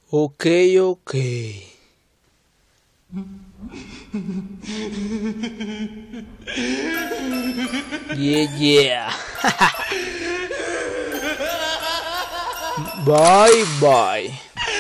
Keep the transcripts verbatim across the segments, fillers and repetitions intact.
Ok, ok. Yeah, yeah. Bye, bye.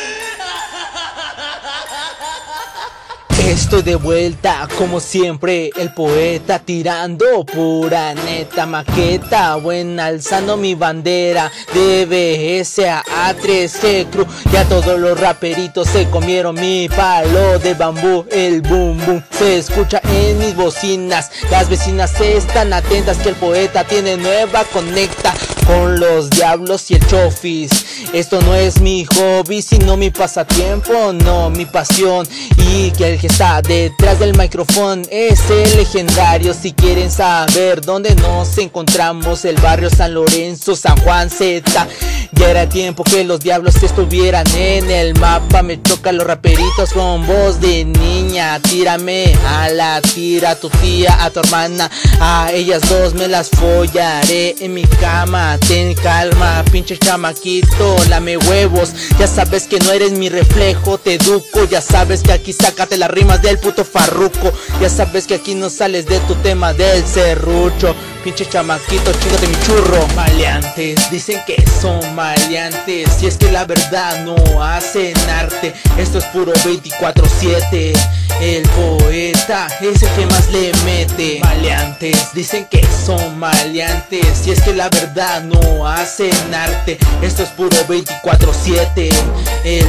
Estoy de vuelta, como siempre, el poeta tirando pura neta maqueta, buena alzando mi bandera de B S a A tres G Crew. Ya todos los raperitos se comieron mi palo de bambú, el boom boom se escucha en mis bocinas. Las vecinas están atentas que el poeta tiene nueva conecta con los diablos y el chofis. Esto no es mi hobby, sino mi pasatiempo, no mi pasión. Y que el que está detrás del micrófono es el legendario. Si quieren saber dónde nos encontramos, el barrio San Lorenzo, San Juan Z. Ya era tiempo que los diablos estuvieran en el mapa. Me chocan los raperitos con voz de niña. Tírame a la tira, a tu tía, a tu hermana, a ellas dos me las follaré en mi cama. Ten calma, pinche chamaquito, lame huevos. Ya sabes que no eres mi reflejo, te educo. Ya sabes que aquí sácate las rimas del puto farruco. Ya sabes que aquí no sales de tu tema del serrucho. Pinche chamaquito, chíngate mi churro. Maleantes, dicen que son maleantes, y es que la verdad no hacen arte. Esto es puro veinticuatro siete. El poeta es el que más le mete. Maleantes, dicen que son maleantes, y es que la verdad no hacen arte. Esto es puro veinticuatro siete. El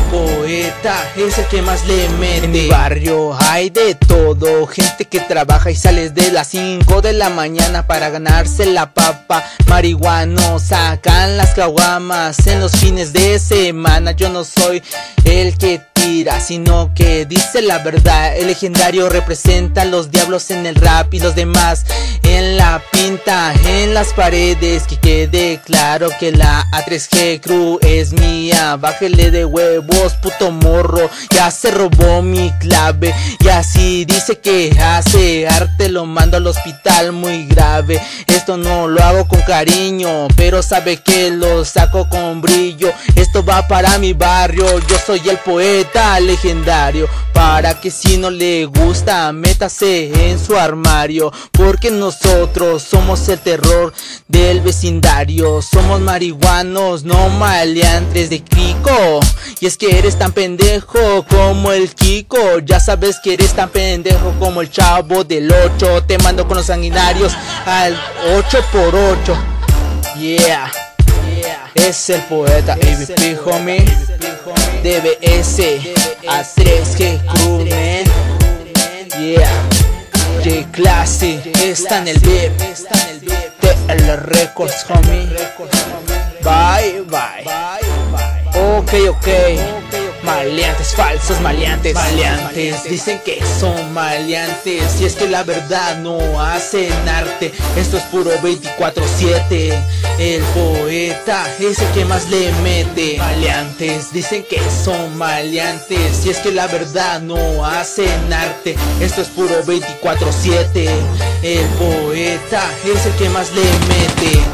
poeta es el que más le mete. En mi barrio hay de todo, gente que trabaja y sales de las cinco de la mañana para ganarse la papa. Marihuanos sacan las caguamas en los fines de semana. Yo no soy el que tira, sino que dice la verdad. El legendario representa a los diablos en el rap y los demás en la pinta, en las paredes. Que quede claro que la A tres G Crew es mía. Bájele de huevos, puto morro, ya se robó mi clave. Y así dice que hace arte, lo mando al hospital muy grave. Esto no lo hago con cariño, pero sabe que lo saco con brillo. Esto va para mi barrio, yo soy el poeta legendario. Para que si no le gusta, métase en su armario, porque nosotros somos el terror del vecindario. Somos marihuanos, no maleantes de Kiko. Y es que eres tan pendejo como el Kiko. Ya sabes que eres tan pendejo como el Chavo del ocho. Te mando con los sanguinarios al ocho por ocho. Yeah, es el poeta A V P, homie. D B S A tres G Crew, man. Yeah, J-Classy está en el V I P. T L Records, homie. Bye, bye. Ok, ok. Maleantes, falsos maleantes. Maleantes, dicen que son maleantes, y es que la verdad no hacen arte. Esto es puro veinticuatro siete. El poeta es el que más le mete. Maleantes, dicen que son maleantes, y es que la verdad no hacen arte. Esto es puro veinticuatro siete. El poeta es el que más le mete.